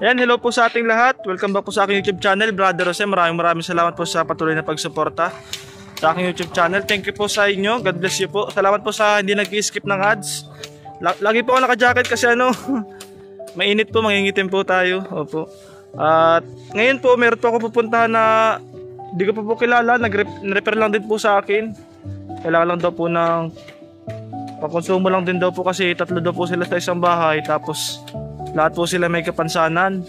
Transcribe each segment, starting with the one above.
Ayan, hello po sa ating lahat. Welcome back po sa aking YouTube channel, Brother Jose. Maraming salamat po sa patuloy na pagsuporta sa aking YouTube channel. Thank you po sa inyo. God bless you po. Salamat po sa hindi nag-skip ng ads. Lagi po ako naka-jacket kasi mainit po, mangingitim po tayo. Opo. At ngayon po, meron po ako pupuntahan na hindi ko po kilala. Nag-refer lang din po sa akin. Kailangan lang daw po ng pakonsumo lang din daw po kasi 3 daw po sila sa isang bahay. Tapos lahat po sila may kapansanan.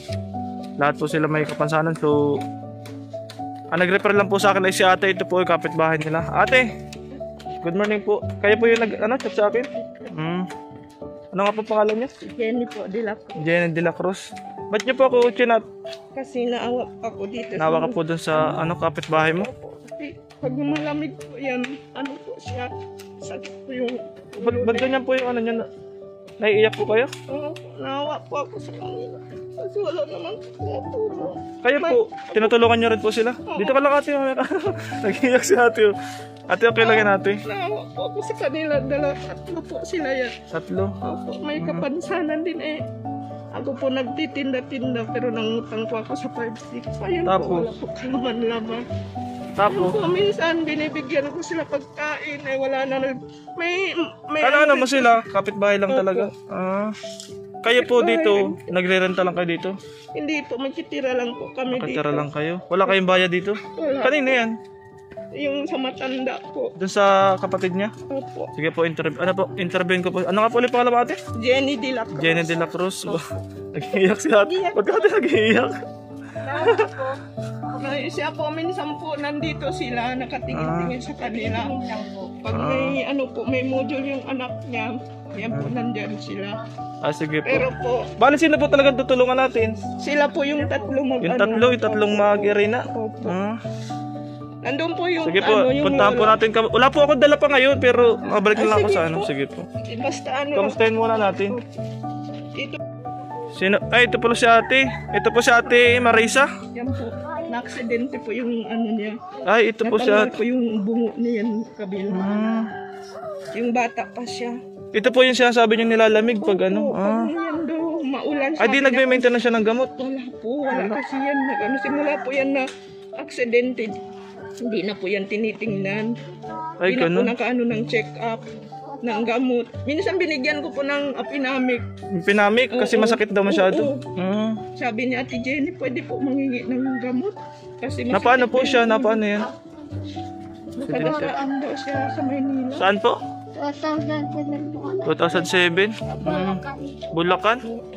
So nag-refer lang po sa akin ay si ate. Ito po yung kapitbahay nila. Ate, good morning po. Kayo po yung chat sa akin? Ano nga po pangalan niyo? Jenny po, De La Cruz. Jenny De La Cruz. Ba't niyo po ako chinat? Kasi naawa ako dito. Naawa ka po dun sa kapitbahay mo? Kasi pag malamig po yan, po siya, sakit po yung... Ba't ganyan po yung niya? Naiiyak po kayo? Oo, naawa po ako sa kanila. Kasi wala naman po. Kayo po, tinutulungan niyo rin po sila? Dito ka lang ate. Nag-iiyak si ate. Ate, okay lang yan ate. Naawa po ako sa kanila. 3 po sila yan. 3? Opo, may kapansanan din eh. Ako po nagtitinda-tinda pero nangutang po ako sa 5-6. Ayun po, wala po kalaman-laman. Tapos? Minsan binibigyan ko sila pagkain eh wala na. May ano mo sila? Kapitbahay lang talaga? Kayo po dito, nagre-renta lang kayo dito? Hindi po, magkitira lang po kami dito. Magkitira lang kayo? Wala kayong bayad dito? Wala. Kanina yan? Yung sa matanda po. Doon sa kapatid niya? Opo. Sige po, interviewin ko po. Ano nga po ulit pangalan mo ate? Jenny De La Cruz. Jenny De La Cruz. Nag-iiyak si ate. Ba't ate nag-iiyak? Siya po, minsan po nandito sila, nakatingin-tingin sa kanila. Pag may may module yung anak niya, yan po, nandyan sila. Sige po. Pero po, bali sino po talagang tutulungan natin? sila po yung 3 Yung tatlong mag-irina? Opo. Nandun po yung sige po, yung puntahan po natin. Wala po akong dala pa ngayon, pero mabalik na lang ako sa Sige po. Basta kamustahin muna natin. Ito. Sino? Ay, ito po si ate. Ito po si ate Marisa. Yan po. Na-aksidente po yung niya. Ay, ito po siya. Po yung bungo niya kabila. Yung bata pa siya. Ito po yung sinasabi niyo nilalamig pag Yan daw, maulan. Ay, di nagme-maintenance siya ng gamot? Wala po, wala kasi yan. Simula po yan na aksidente. Hindi na po yan tinitingnan. Ay, hindi na po ng check-up ng gamot. Minsan binigyan ko po ng Apinamic. Pinamik? Kasi masakit daw masyado. Sabi ni Ate Jenny, pwede po mangingi ng gamot. Kasi napaano po siya? Napaano yan? Nakadaraan daw siya sa Maynila. Saan po? 2007. Bulacan?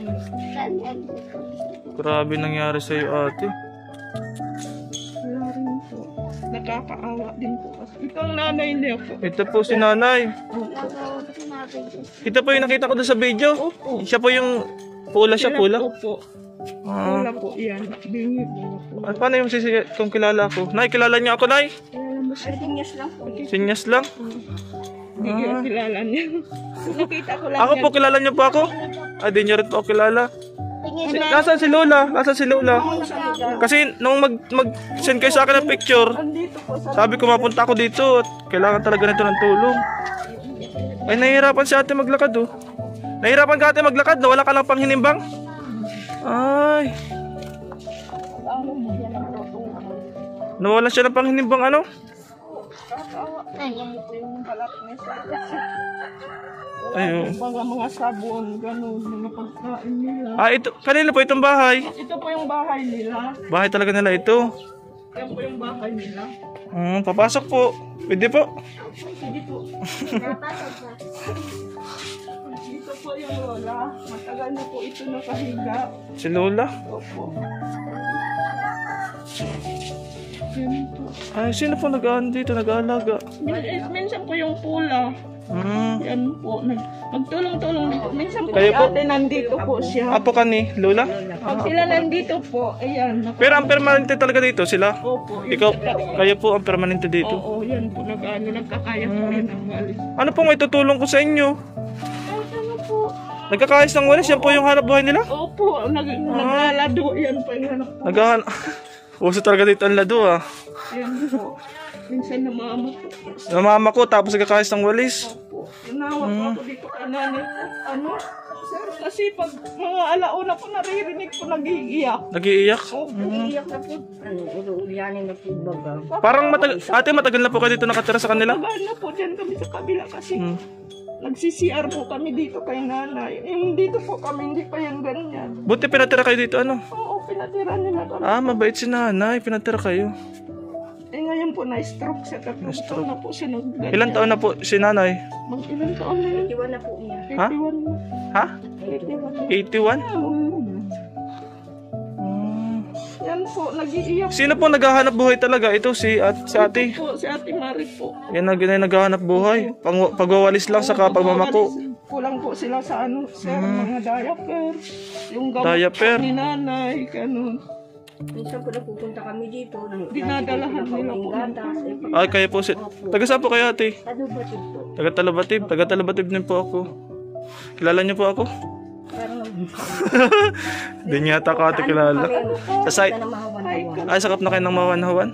Grabe nangyari sa iyo ate. Wala rin po. Nakakaawa din po. Ito ang nanay niya po. Ito po si nanay. Ito po yung nakita ko doon sa video. Opo. Siya po yung pula siya, pula. Opo. Pula po yan. Paano yung kung kilala ako? Nay, kilala niyo ako, Nay? Sinyas lang po. Sinyas lang? Hindi ko kilala niya. Nakita ko lang ako po, kilala niyo po ako? Ay, di niyo rin po ako kilala. Nasaan si Lola? Nasaan si Lola? Kasi nung mag-send kayo sa akin ng picture, sabi ko mapunta ako dito at kailangan talaga nito ng tulong. Ay, nahihirapan si ate maglakad oh. Nahihirapan ka ate maglakad na wala ka lang pang hinimbang? Ay. Nawalan siya ng pang hinimbang ano? Ayun. Mga sabon, ganun, mga pagkain nila. Ito, kanila po itong bahay. Ito po yung bahay nila. Bahay talaga nila ito. Yan po yung bahay nila. Papasok po. Pwede po. Sige po. Ito po yung lola. Matagal na po ito nakahiga. Si Lola? Opo. Yan po. Ay, sino po dito nag-aalaga? Minsan po yung pula. Yan po. Magtulong-tulong po. Minsan po kayo po? ate nandito po siya. Apo ka ni Lola? Pag sila nandito po, ayan. Pero ang permanente talaga dito sila? Opo. Kayo po ang permanente dito? Oo, yan po. Nagkakaya po yan ang walis. Ano po may tutulong ko sa inyo? Ano po? Nagkakayos ng walis? Yan po yung hanap buhay nila? Opo. Naglalado. Yan po yung hanap po. Uso talaga dito ang lado ah. Yan po. Minsan namama ko. Namama ko tapos nagkakayos ng walis. Opo. Nawa po ako dito kay nanay ko. Sir, kasi pag mga alauna po naririnig ko nag-iiyak. Nag-iiyak? Iiyak na po. Ulianin na po baga. Parang ate, matagal na po kayo dito nakatira sa kanila? Tagal na po dyan kami sa kabila kasi nagsi-CR po kami dito kay nanay. Yung dito po kami, hindi pa yan ganyan. Buti pinatira kayo dito, ano? Oo, pinatira nila kami. Mabait si nanay, pinatira kayo. Ngayon po na-stroke siya. Tatlong taon na po siya nag-ganyan. Ilan taon na po si nanay? Mag-ilan taon na yun? 81 na po niya. Ha? 81 na. Ha? 81. 81? Yan po, nag-iiyak Sino po naghahanap buhay talaga? Ito si ate. po. Si Ate Marie po. Yan na naghahanap buhay. Pagwawalis lang sa pagmamako. Kulang po sila sa ano, sir, mga diaper. Yung gamot Diaper. ni nanay, ganun. Minsan po napupunta kami dito. Dinadalahan nila po. Gatas. Ay, kaya po si... Taga saan po kayo ate? Ano ba ito po? Taga Talabatib. Taga Talabatib din po ako. Kilala niyo po ako? Parang Hindi niya ata ka ate kilala. Sa site. na mahawan-hawan. Ay, sakap na kayo ng mawanhawan.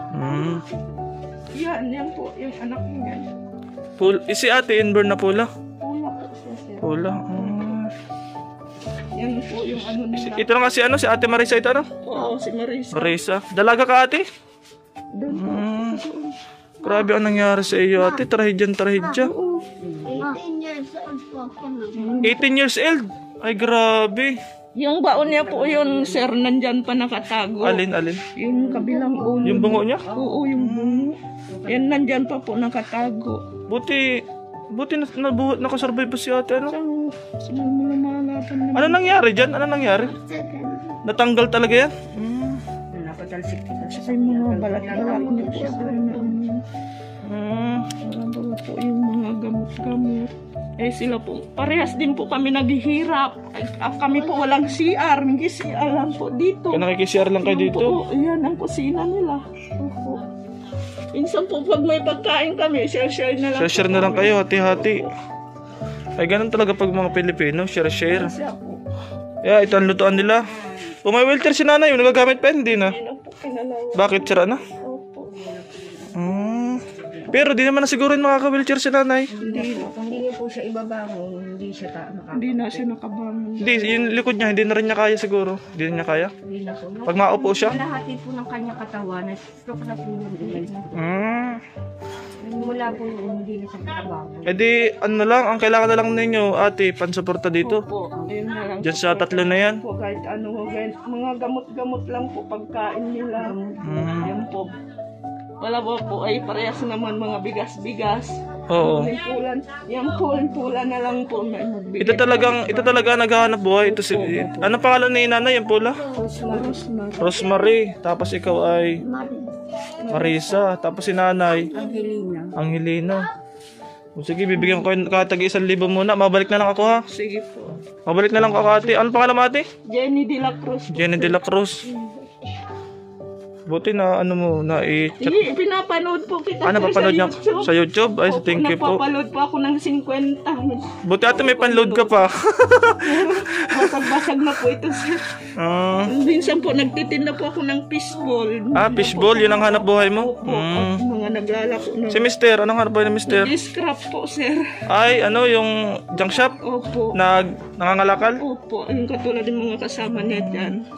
Yan po, yung anak niya. Si ate inborn na pula. Pula po siya, sir. Pula. Yan po yung ano nila. Ito na nga si ate Marisa ito ano? Oo, si Marisa. Marisa. Dalaga ka ate? Doon po. Grabe ang nangyari sa iyo ate. Trahedyan. 18 years old po ako. 18 years old? Ay grabe. Yung baon niya po yun, sir, nandyan pa nakatago. Alin? Yung kabilang ulo. Yung bungo niya? Oo, yung bungo. Yan, nandyan pa po nakatago. Buti nakasurvive pa si ate ano? Sa lumalapan naman. Ano nangyari dyan? Ano nangyari? Natanggal talaga yan? Napatalsik po. Sa mga balat-balat niya po, sir, na ano po yung mga gamot-gamot. Eh sila po, parehas din po kami naghihirap. Kami po walang CR, hindi CR lang po dito. Kaya nakikisiyar lang kayo dito? Po, yan ang kusina nila. Opo. Minsan po pag may pagkain kami, share na lang. Share na lang kayo, hati-hati. Ay ganun talaga pag mga Pilipino, share. Siya po. Yeah, ito ang lutuan nila. Kung may wheelchair si nanay, yung nagagamit pa hindi na. Yan ang po kinalawa. Bakit sira na? Opo. Pero di naman na siguro yung makaka-wheelchair si nanay. Kung hindi niyo po siya ibabangon, hindi siya Hindi na siya nakabangon. Hindi, yung likod niya, hindi na rin niya kaya siguro. Hindi na niya kaya. Hindi na po. Pag maupo siya. Malahati po ng kanyang katawan, na-stroke na po yun. Mula po yun, hindi na siya nakabangon. Eh di, ano na lang, ang kailangan na lang ninyo, ate, pansuporta dito. Opo. Ayun na lang. Diyan sa tatlo na yan. Po, kahit ano, kahit mga gamot-gamot lang po pagkain nila. Yan po. Wala po ay parehas naman mga bigas-bigas. Oo. Pulan. Yan pulan na lang po may magbigay. Ito talaga naghahanap buhay. Ito si, ano pangalan ni nanay, yung pula? Rosemary. Tapos ikaw ay Marisa. Tapos si nanay, Angelina. O sige, bibigyan ko kayo katag 1,000 muna. Mabalik na lang ako ha. Sige po. Mabalik na lang ako ate. Ano pangalan mo ate? Jenny de la Cruz. Jenny de la Cruz. Buti na ano mo na i-chat. Sige, pinapanood po kita. Ano sir, papanood niya YouTube. sa YouTube? Ay, Opo, thank you po. nagpapaload po ako ng 50. Buti ate may panload ka pa. Basag-basag na po ito, sir. Minsan po, nagtitinda po ako ng fishball. Fishball, yun ang hanap buhay mo? Opo, at mga naglalako na. Si Mister, anong hanap buhay ni Mister? Scrap po, sir. Ay, ano, yung junk shop? Opo. Nangangalakal? Opo, yung katulad ng mga kasama niya dyan.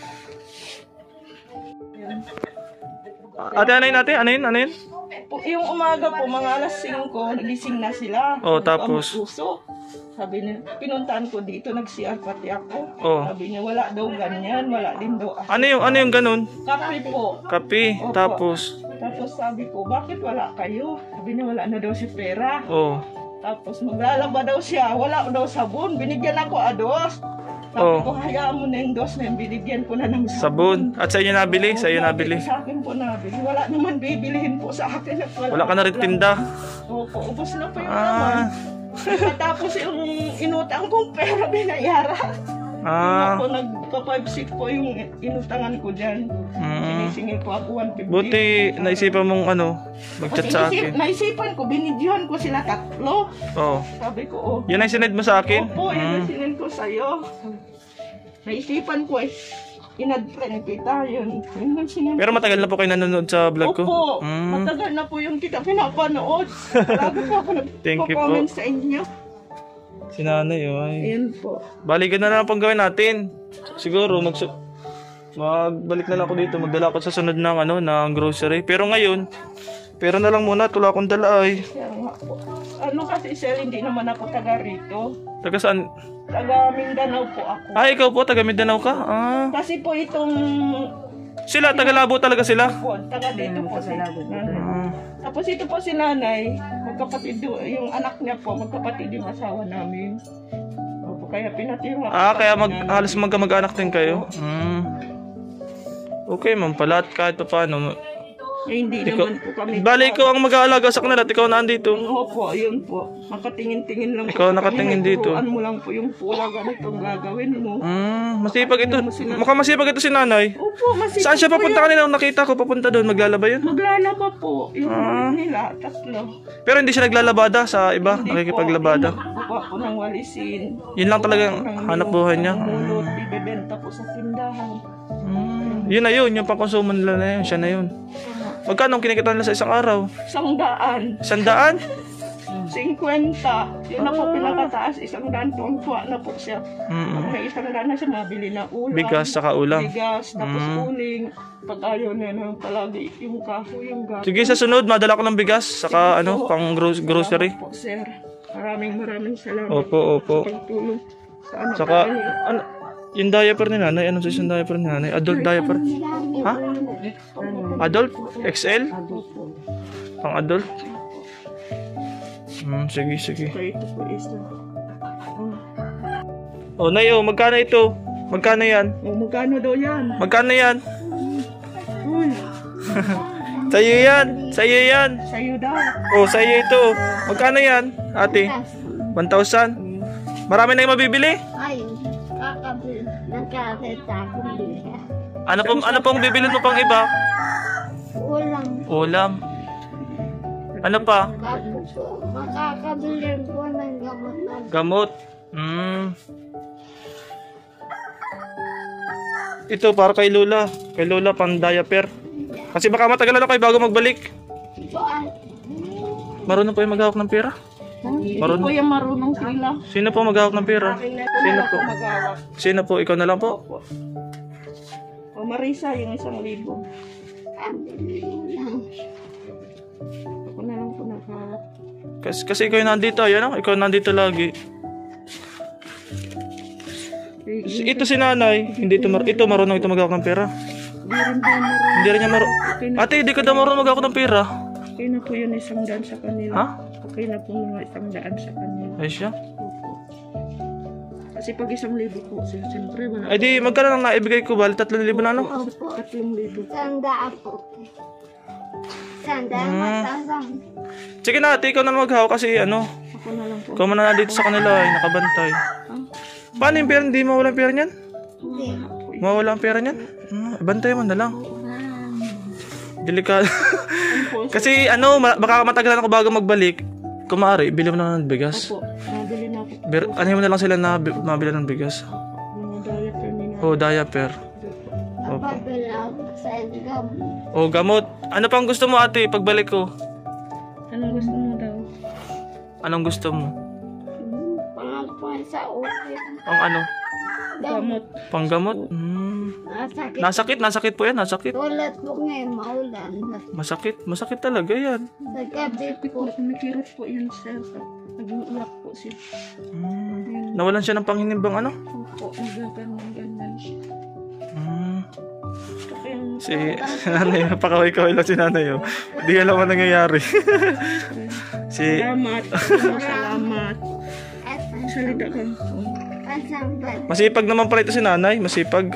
Ate, ano yun ate? Ano yun? Yung umaga po, mga alas 5, nagising na sila. Oh, tapos? Puso. Sabi niya, pinuntahan ko dito, nag-CR pati ako. Oh. Sabi niya, wala daw ganyan, wala din daw. Ano yung ganun? Kape po. Kape, Opo. tapos? Tapos sabi ko, bakit wala kayo? Sabi niya, wala na daw si pera. Oh. Tapos maglalaba daw siya, wala daw sabon. Binigyan ako ados. Sabi ko, hayaan mo na yung dos na yun, binigyan ko na ng Sabon. At sa inyo nabili? Sa iyo nabili? Sa akin po nabili. Wala naman bibilihin po sa akin. At Wala ka na rin tinda? Opo, ubos na po yung naman. Tapos yung inutang kong pera binayaran. Ako nagpa-5-6 po yung inutangan ko dyan. Sinisingil po ako 150. Buti naisipan mong mag-chat sa akin. Naisipan ko, binidyohan ko sila 3. Oo. Sabi ko, oh. Yan ang sinend mo sa akin? Opo, yun ang sinend ko sa'yo. Naisipan ko in-friend kita yun. Yun ang sinend. Pero matagal na po kayo nanonood sa vlog ko? Opo, matagal na po yung kita pinapanood. Lagi po ako Thank you po. nagpo-comment sa inyo. Si nanay, oh. Ay. Ayun po. Balikan na lang pang gawin natin. Siguro, magbalik na lang ako dito. Magdala ako sa sunod ng, ng grocery. Pero ngayon, pero na lang muna. Tula akong dala ay. Kaya nga po. Ano kasi sir, hindi naman ako taga rito. Taga saan? Taga Mindanao po ako. Ah, ikaw po, taga Mindanao ka? Ah. Kasi po itong... Sila, taga Labo talaga sila? Po, taga dito po si nanay. Ah. Tapos ito po si nanay, magkapatid yung anak niya po, magkapatid yung asawa namin. Opo, kaya pinatira. Kaya halos magkamag-anak din kayo? Okay, ma'am, pala at kahit pa paano. Hindi naman po kami. Bali, ikaw ang mag-aalaga sa kanila at ikaw nandito. Opo, yun po. Nakatingin-tingin lang Ikaw po. nakatingin dito. Turuan mo lang po yung pula, ganitong gagawin mo. Masipag ito. Mukhang masipag ito si nanay. Opo, masipag. Saan siya papunta kanina? Nakita ko papunta doon. Maglalaba yun? Maglalaba po. Yung nila, tatlo. Pero hindi siya naglalabada sa iba? Nakikipaglabada? Buka po ng walisin. Yun lang talagang hanap buhay niya? Mulot, ibebenta po sa tindahan. Yun na yun. Yung pangkonsumo nila na yun. Siya na yun. Magkano ang kinikita nila sa isang araw? 100. 100? 50. Yun na po pinakataas. 100 tuwang-tuwa na po siya. Pag may 100 na siya, mabili na ulam. Bigas saka ulam. Bigas, tapos uling. Pag ayaw na lang palagi yung kahoy, yung gato. Sige, sa sunod, madala ko ng bigas. Saka pang grocery. Salamat po, sir. Maraming salamat. Opo. Sa pagtulong. Sa anak Saka, tayo. yung diaper ni nanay. Anong size yung diaper ni nanay? Adult diaper? Ha? Adult? XL? Pang adult? Sige. Okay, ito po isa. Oh, nay, magkano ito? Magkano yan? Magkano daw yan? Magkano yan? Uy, Sa'yo yan. sa'yo daw. Oh, sa'yo ito. Magkano yan, ate? 1,000? Marami na yung mabibili? Ay, kakabili. Nagkakita akong biha. Ano pong bibilin mo pang iba? Ulam. Ano pa? Makakabili ko ng gamot na Gamot. Ito para kay Lola. Kay Lola pang diaper. Kasi baka matagalan ako kayo bago magbalik. Marunong po yung maghawak ng pera? Hindi po yung marunong sila. Sino po maghawak ng pera? Sino po? Magawak. Sino po? Ikaw na lang po? O Marisa, yung 1,000. Ako na lang po nakawak. Kasi ikaw yung nandito. Ayan, ikaw nandito lagi. Ito si nanay. Ito marunong ito maghawak ng pera. Hindi rin niya marunong. Ate, hindi ka daw marunong maghawak ng pera. Okay na po yun 100 sa kanila. Ha? Okay na po mga 100 sa kanila. Ay siya. Kasi pag 1,000 po, siyempre wala. Ay di, magkano lang naibigay ko? Bali 3,000 na no? 3,000. Tanda ako. Tanda matandang. Sige na ate, ikaw na maghawak kasi Ako na lang po. ikaw man na dito sa kanila ay nakabantay. Paano yung pera? Hindi mawala ang pera niyan? Hindi. Mawala ang pera niyan? Bantay mo na lang. Delikado. Kasi baka matagalan ako bago magbalik. Kung maaari, bili mo na ng bigas. Opo, nabili na ako. Ano mo na lang sila na mabili ng bigas? Mga diaper nila. Diaper. Napabili ako sa gamot. Gamot. Ano pang gusto mo ate pagbalik ko? Anong gusto mo daw? Anong gusto mo? Pangapuan sa ulit. Ang ano? Gamot. Panggamot? Nasakit. Nasakit po yan, nasakit. Tulad po ngayon, maulan. Masakit talaga yan. Sa gabi po. Kumikirot po yun, sir. Nag-uulak po siya. Nawalan siya ng panghinimbang ano? Opo, ganyan siya. Si nanay, napakaway-kaway lang si nanay. Hindi alam ang nangyayari. Salamat. Salita ka. Masipag naman pala ito si nanay. Masipag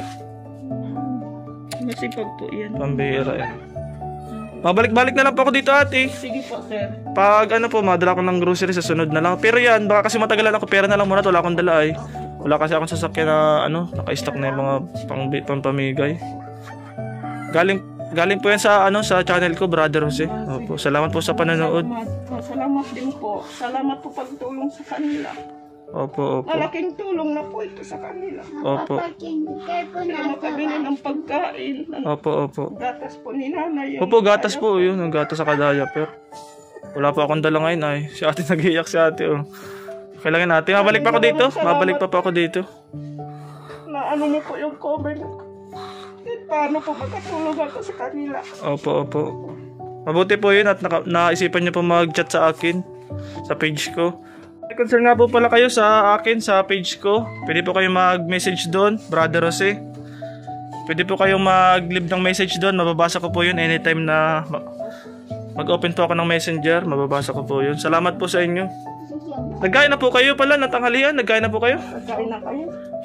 po yan. Pambihira yan. Mabalik-balik na lang po ako dito ate. Sige po, sir. Pag madala ko ng grocery sa sunod na lang. Pero yan, baka kasi matagalan ako. Pera na lang muna. Wala akong dala ay. Wala kasi akong sasakyan na naka-stock na yung mga pang-pamigay. Galing po yan sa channel ko, Brother Jose. Opo, salamat po sa panonood. Salamat din po. Salamat po pagtulong sa kanila. Opo. Malaking tulong na po ito sa kanila. Opo. Kaya po Kaya makabili ng pagkain. Opo. Gatas po ni nanay. Opo, gatas po yun. Yung gatas sa kadaya. Pero wala pa akong dala ngayon ay. Si ate nag-iiyak si ate. Kailangan natin. Mabalik pa ako dito. Mabalik pa ako dito. Na ano mo po yung comment. Paano po makatulong ako sa kanila? Opo. Mabuti po yun at naisipan niyo po mag-chat sa akin sa page ko. May concern nga po pala kayo sa akin sa page ko. Pwede po kayong mag-message doon, Brother Jose. Pwede po kayong mag-leave ng message doon. Mababasa ko po yun anytime na mag-open po ako ng messenger. Mababasa ko po yun. Salamat po sa inyo. Nagkain na po kayo pala, natanghalian. Nagkain na po kayo? Nagkain na kayo?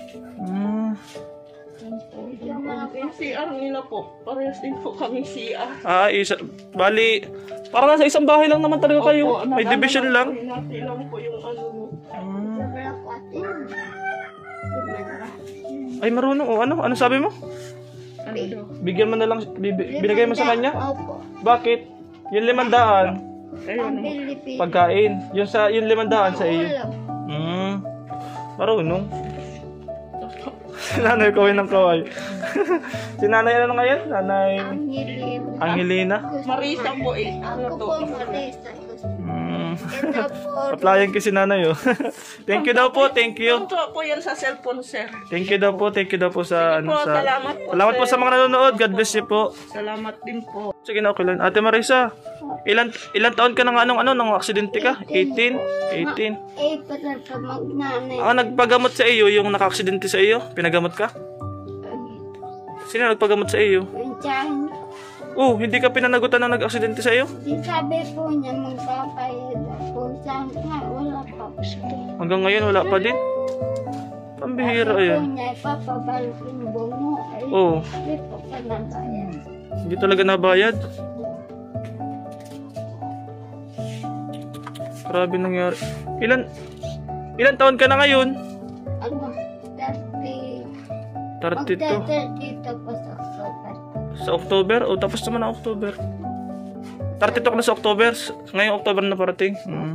Yung CR nila po. Parehas din po kami CR. Bali, parang nasa isang bahay lang naman talaga kayo. May division lang. Hinati lang po yung ano mo. Ay, marunong. O, ano sabi mo? Ano daw? Bigyan mo na lang, binigay mo sa kanya? Opo. Bakit? Yung 500, Ayun. Pilipino. pagkain. Yung 500 sa iyo. Marunong. Si nanay kaway ng kaway. Si nanay ano ngayon? Nanay Angelina. Marisa po eh. Ano Ako to? po Marisa. Ito po. Applyan ko si nanay oh. Thank you daw po, thank you. Ito po yan sa cellphone, sir. Thank you daw po sa Sige po, salamat po, Salamat po sir. sa mga nanonood. God bless you po. Salamat din po. Sige na, okay lang. Ate Marisa, ilan taon ka na nung aksidente ka? 18? 18. Patay pa magnanay. Nagpagamot sa iyo yung naka-aksidente sa iyo? Pinagamot ka? Sino nagpagamot sa iyo? Yung tiyan. Hindi ka pinanagutan na nag-aksidente sa iyo? Di sabi po niya magpapayad ako. Saan nga, wala pa po. Hanggang ngayon wala pa din. Pambihira Sabi po yan. niya, ipapabalik yung bungo. Ay, Oo. Hindi po ka nabayan. Hindi talaga nabayad. Grabe nangyari. Ilan taon ka na ngayon? Ano? 32. 32 po sa October. Sa October? Tapos naman na October. 32 ka na sa October. Ngayong October na parating.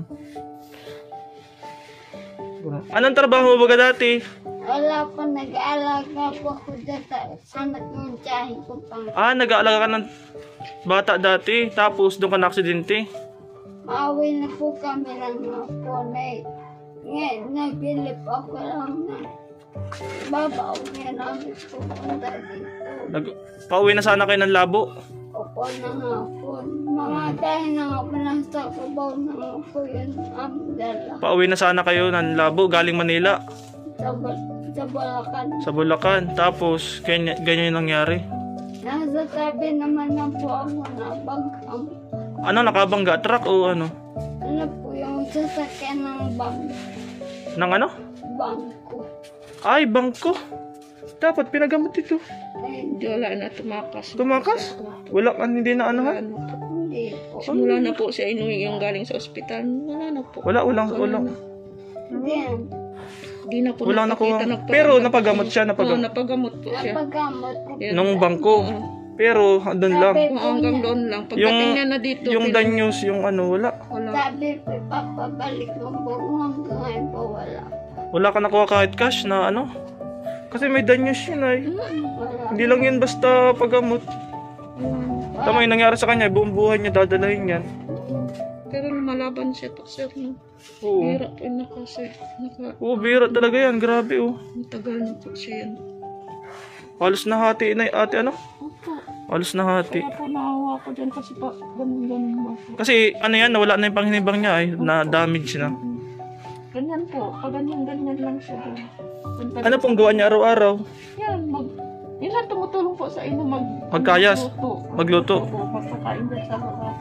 Anong trabaho mo ba dati? Wala po, nag-aalaga po ako dyan sa anak ng tiyahin ko pang. Nag-aalaga ka ng bata dati. Tapos doon ka na-aksidente. Maawi na po kami lang na po na ngayon, nagbilip ako lang na babaw niya namin pupunta dito. Pauwi na sana kayo ng Labo. Opo na nga po. Mga dahil na nga po nasa kabaw na nga po yun ang dala. Pauwi na sana kayo ng Labo galing Manila. Sa Bulacan. Sa Bulacan. Tapos ganyan yung nangyari. Nasa tabi naman na po ako na bagkam. Nakabangga? Truck o ano? Ano po yung sasakyan ng Nang ano? bangko. Ay, bangko. Dapat pinagamot ito. Hindi, wala na tumakas. Tumakas? Wala ka, hindi na ano ha? Hindi po. Simula na po siya inuwi yung galing sa ospital. Wala na po. Wala. Hindi yan. Hindi na po Wala nakakita. nakuha. Pero napagamot siya, Oo, napagamot po siya. Napagamot po. Nung bangko. Pero doon lang. Sabi po Hanggang niya, doon lang. Pagdating niya na dito. Yung danyos, yung ano, wala. Wala. sabi po, papabalik ng buong hanggang ngayon po wala. Wala ka nakuha kahit cash na ano. Kasi may danyos yun ay. Wala. Hindi lang yan basta pagamot. Tama yung nangyari sa kanya, buong buhay niya dadalahin yan. Pero lumalaban siya to, sir. No? Oo. Bira po yun Bira talaga yan. Grabe Matagal na po siya yan. Halos nahati na ate ano? Opo. Halos nahati. Kaya po naawa ko dyan kasi pa ganun ba. Kasi ano yan, nawala na yung panghinibang niya ay na damage na. Ganyan po. Ganyan lang siya doon. Ano pong gawa niya araw-araw? Yan, yun lang tumutulong po sa inyo Magkayas? Magluto? Opo, magpakain dyan sa lugar.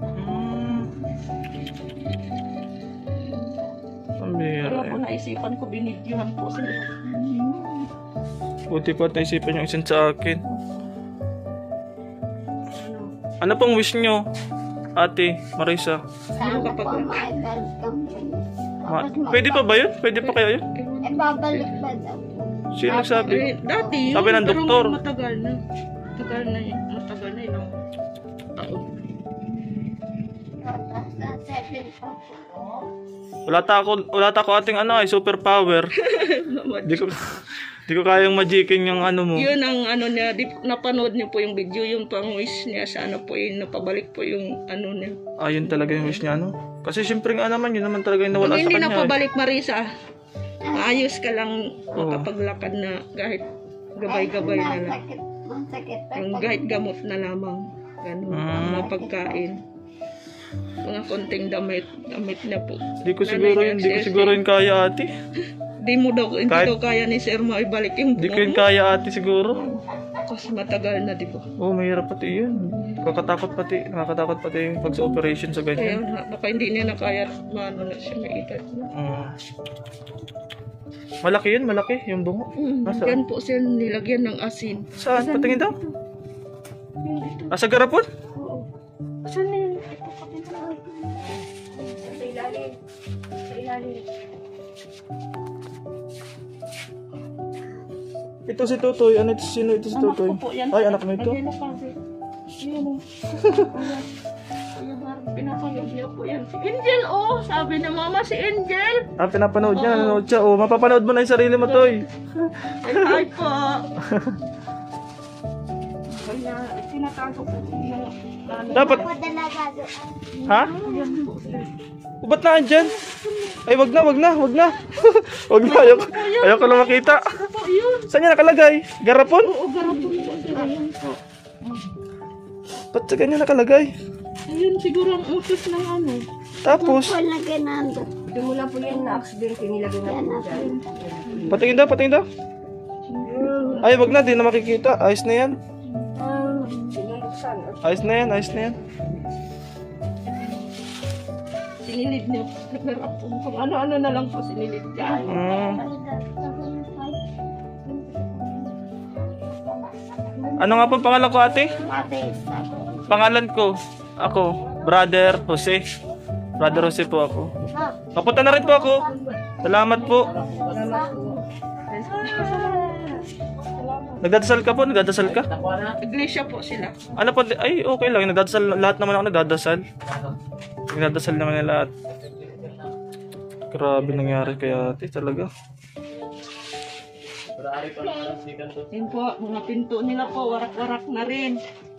Pambira Kaya po naisipan ko, binidyohan po sila. Buti pa naisipan yung isang sa akin. Ano pong wish nyo, Ate Marisa? Sana po maibalik kami. Pwede pa ba yun? Pwede pa kaya yun? Babalik ba daw? Sino nagsabi? Dati yun, Sabi ng pero doktor. matagal na. Matagal na ilang taon. Wala ta ako ating ano ay super power. Di ko kayang magikin yung ano mo. Yun ang ano niya, napanood niyo po yung video, yung pang wish niya sa ano po yun, napabalik po yung ano niya. Ayun talaga yung wish niya ano. Kasi syempre nga naman, yun naman talaga yung nawala Kung sa hindi kanya. na pabalik, Marisa, maayos ka lang makapaglakad na kahit gabay-gabay na lang. Masakit. Yung kahit gamot na lamang. Ganun, mga pagkain. Mga konting damit na po. Hindi ko siguro yun kaya ate. Hindi daw kaya ni Sir maibalik yung Hindi ko yun kaya ate siguro. Kasi matagal na, di ba? Oo, mahirap pati yun. Nakakatakot pati yung pag sa operation sa Kaya ganyan. baka hindi niya na kaya, maano na siya, may edad na. Malaki yun, malaki yung bungo. Nasaan? Yan po siya nilagyan ng asin. Saan? Patingin daw? Sa garapon? Oo. Saan na yun? Ito kapila. Sa ilalim. Sa ilalim. Ito si Totoy. Ano ito? Sino ito si Totoy? Anak ko po yan. Ay, anak mo ito? Ayan na kasi. Ayan o. Pinapanood niya po yan. Si Angel, oh! Sabi na mama, si Angel! Pinapanood niya. Nanonood siya. Oh, mapapanood mo na yung sarili mo, Toy. Ay, hi po! Kaya, tinatago ko yung Dapat. Ha? Ba't na andyan? Ay, wag na. Wag na. Ayoko lang makita. po yun. Saan niya nakalagay? Garapon? Oo, garapon po sila. Ayan po. Ba't sa ganyan nakalagay? Ayun, siguro ang utos ng ano. Tapos, Wala ganando. Wala po yan na accident, nilagay na po dyan. patingin daw. Ay, wag na. Di na makikita. Ayos na yan. Ayos na yan. Sinilid niya. Naglarapon. Kung ano-ano na lang po sinilid niya. Ano nga po pangalan ko, ate? Ate. Pangalan ko, ako, Brother Jose. Brother Jose po ako. Papunta na rin po ako. Salamat po. Nagdadasal ka po? Nagdadasal ka? Iglesia po sila. Ano po? Ay, okay lang. Nagdadasal. Lahat naman ako nagdadasal. Nagdadasal naman na lahat. Grabe nangyari kaya ate talaga. Yun po, mga pinto nila po, warak-warak na rin.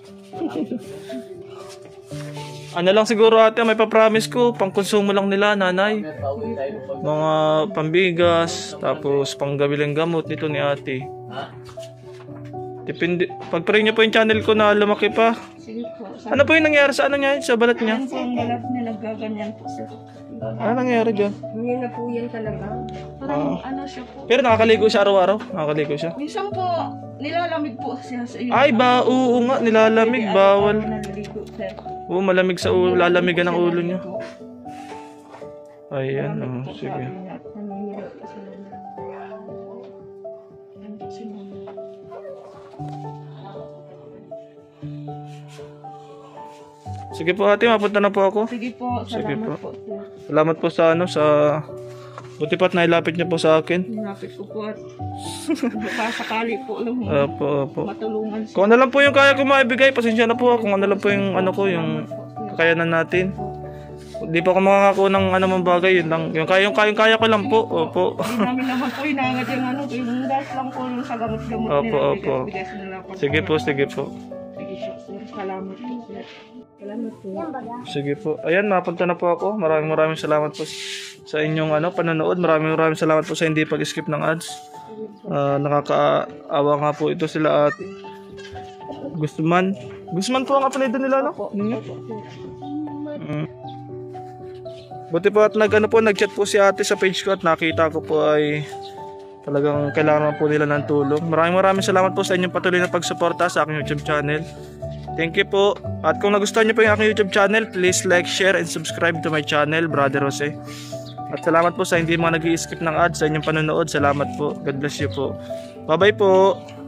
Ano lang siguro ate, may papromise ko, pangkonsumo lang nila, nanay. Mga pambigas, tapos panggabiling gamot nito ni ate. Depende, pag-pray niyo po yung channel ko na lumaki pa. Sige po. Ano po yung nangyari sa ano niya, sa balat niya? Yan po ang balat niya, naggaganyan po siya. Ano nangyari dyan? Ngayon na po yan talaga. Parang ano siya po. Pero nakakaligo siya araw-araw? Nakakaligo siya? Minsan po, nilalamig po siya sa iyo. Ay, oo nga, nilalamig, bawal. Naliligo siya. Oo, malamig sa ulo, lalamigan ang ulo niya. Ayan, sige. Naninilo po sila. Yan po si mama. Sige po ate, mapunta na po ako. Sige po, salamat po. po. Sir. Salamat po sa sa buti pa't nailapit niyo po sa akin. Nilapit ko po at sakali po lang Opo. matulungan siya. Kung ano lang po yung kaya ko maibigay, pasensya na po. Kung ano lang po yung ano ko, yung kakayanan natin. Hindi po ako makakako ng ano mang bagay, yun lang. Yung kaya ko lang po. Opo. Hindi namin naman po inangad yung ano, yung gas lang po yung sa gamot-gamot Opo. bigas nila po. Sige po. Sige po, sir. Salamat po, sir. Salamat po. Sige po. Ayan, napunta na po ako. Maraming salamat po sa inyong panonood. Maraming salamat po sa hindi pag-skip ng ads. Nakakaawa nga po ito sila at Guzman po ang apelido nila, no? Buti po at nag-chat po si ate sa page ko at nakita ko po ay talagang kailangan po nila ng tulong. Maraming salamat po sa inyong patuloy na pagsuporta sa aking YouTube channel. Thank you po. At kung nagustuhan niyo po yung aking YouTube channel, please like, share, and subscribe to my channel, Brother Jose. At salamat po sa hindi mga nag-i-skip ng ads sa inyong panonood. Salamat po. God bless you po. Bye-bye po.